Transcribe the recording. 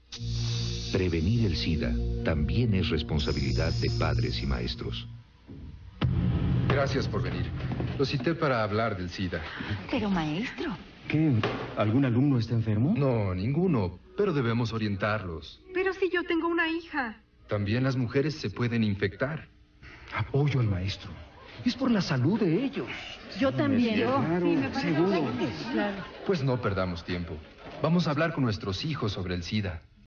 Prevenir el SIDA también es responsabilidad de padres y maestros. Gracias por venir. Lo cité para hablar del SIDA. Pero, maestro... ¿Qué? ¿Algún alumno está enfermo? No, ninguno, pero debemos orientarlos. Pero si yo tengo una hija. También las mujeres se pueden infectar. Apoyo al maestro. Es por la salud de ellos. Yo también. Claro, Sí, me parece seguro. Claro. Pues no perdamos tiempo. Vamos a hablar con nuestros hijos sobre el SIDA.